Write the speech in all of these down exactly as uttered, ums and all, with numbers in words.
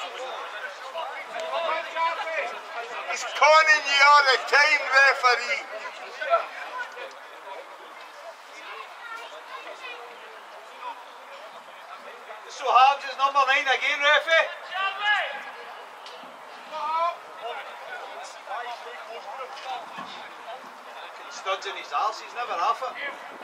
He's conning you all the time, referee. So Harms is number nine again, referee. Studs in his arse, he's never off it.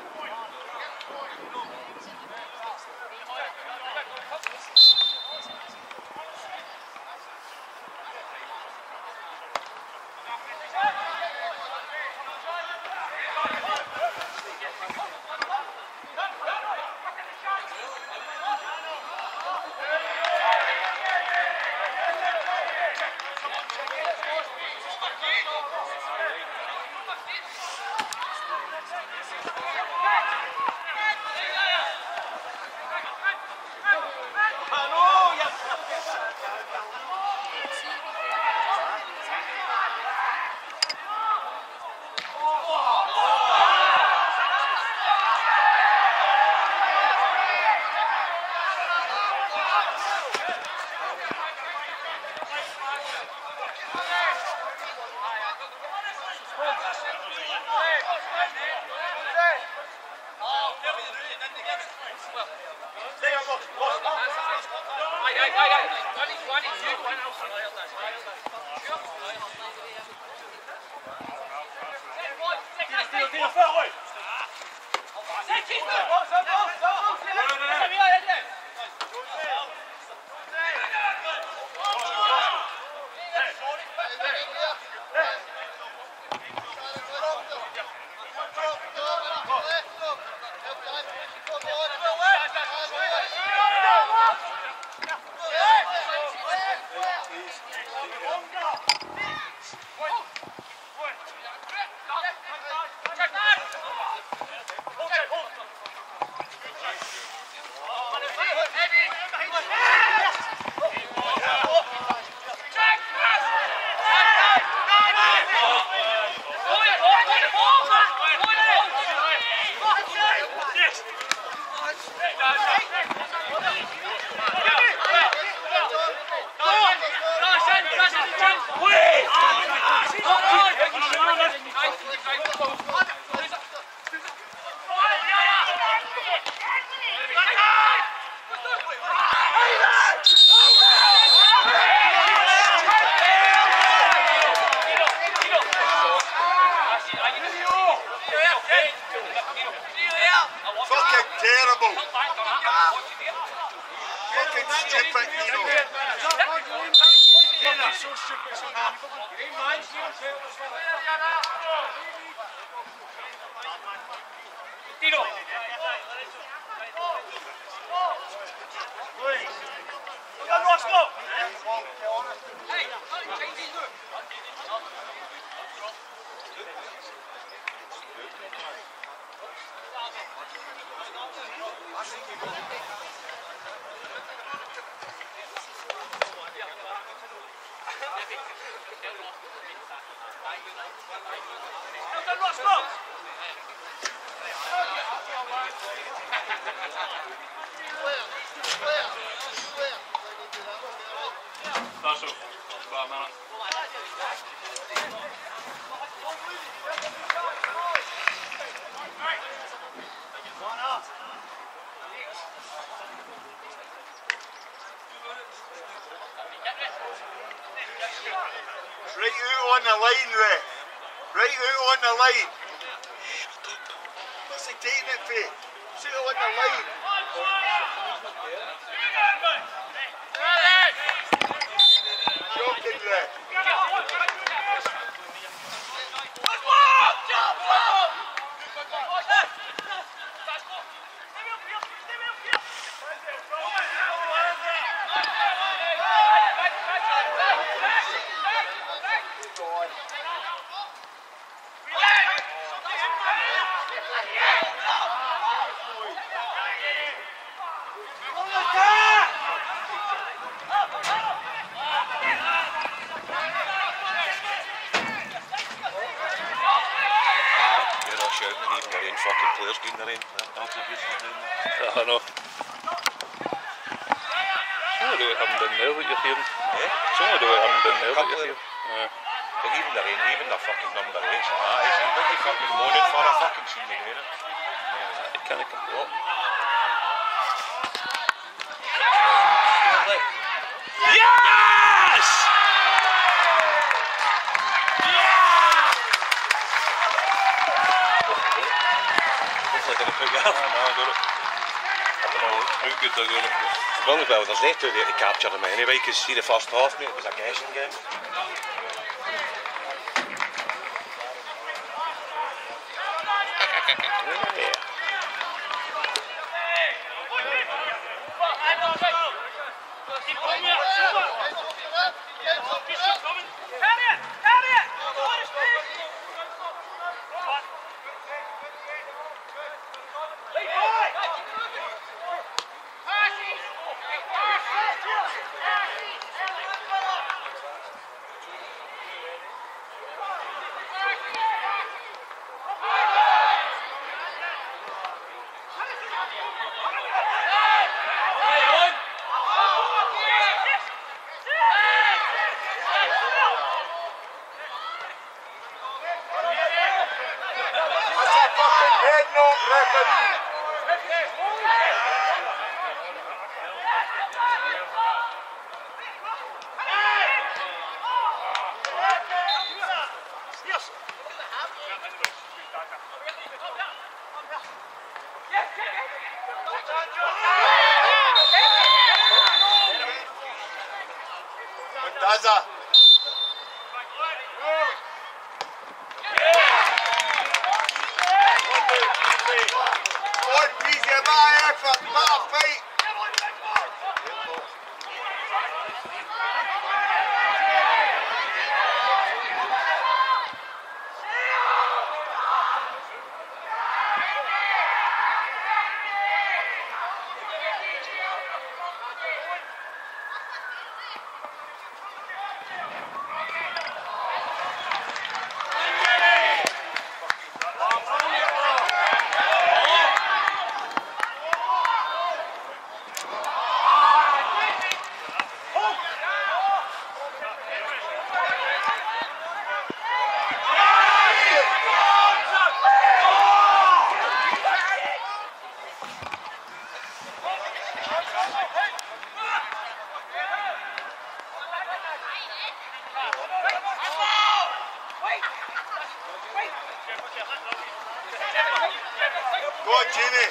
Fucking terrible. Fucking stupid, Nino. So stupid. Tiro. Go, Ross, go. Hey, That's all. About a minute. Right out on the line, Ray. Right out on the line. What's he taking it for? Sit on the line. Joking, Ray. Fucking players getting their own. I know. Oh, they have haven't been there that you're hearing. Eh? It's only the way I haven't been there that Couple you're of hearing. Yeah. But even the rain, even the fucking number eights and that, isn't what you fucking moaning for? I fucking seen me doing it. Anyway. You can't complain. Yes! Hopefully I didn't put you off. No, I got it. I don't know how good I got it. Well, well, there's no two there to capture them anyway, because see the first half, mate, it was a guessing game. Yeah. Daza. One piece of my effort, not a fight. Go on, Jimmy.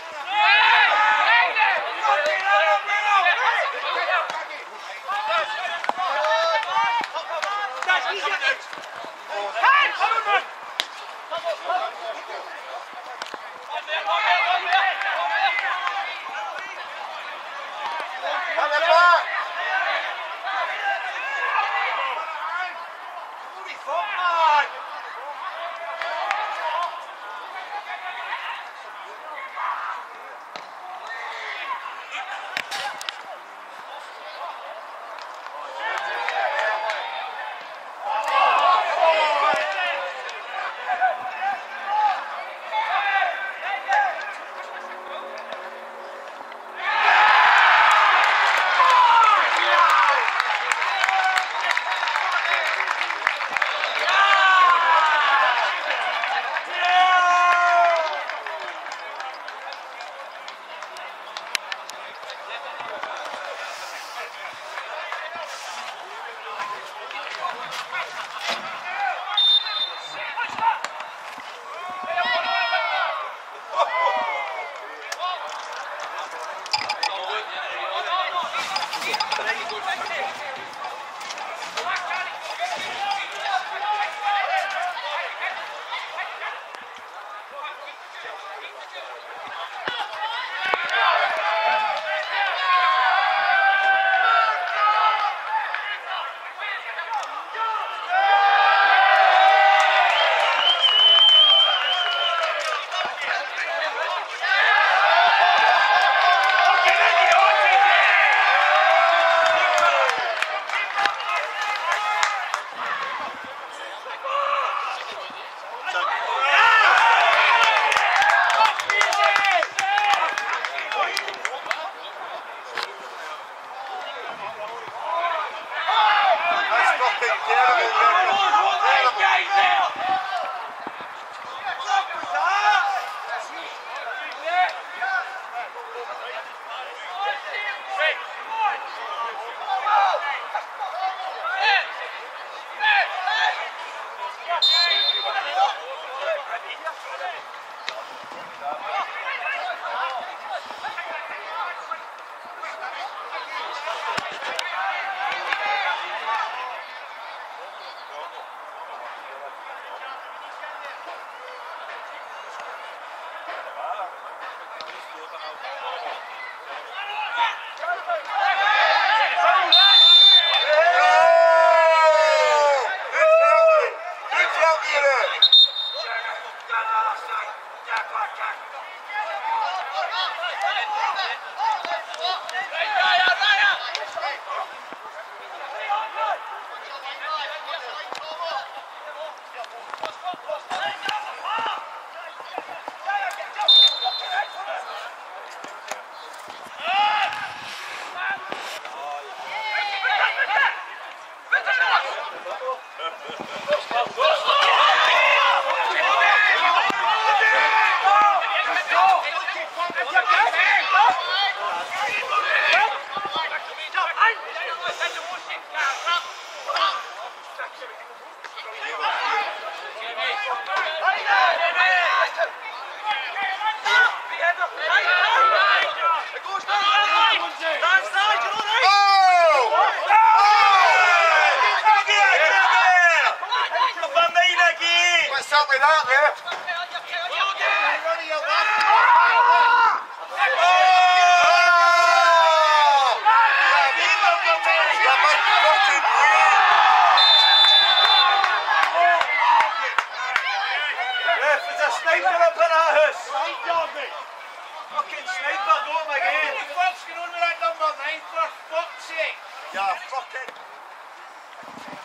What's up with that there? Ref, there's a sniper up in our house. Fucking sniper, go him again. Fuck's going on with that number nine, for fuck's sake? Yeah, fucking.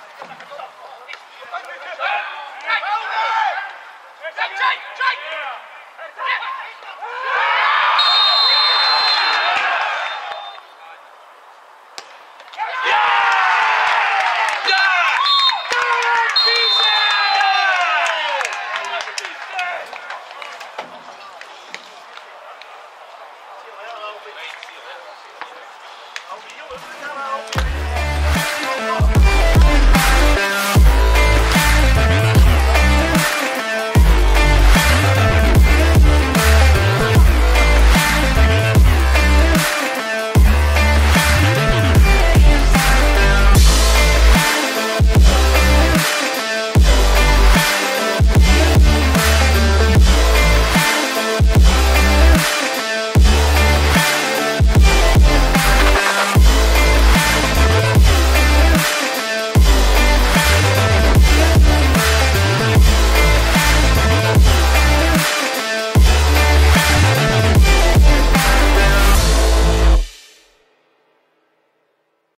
Jake, Jake!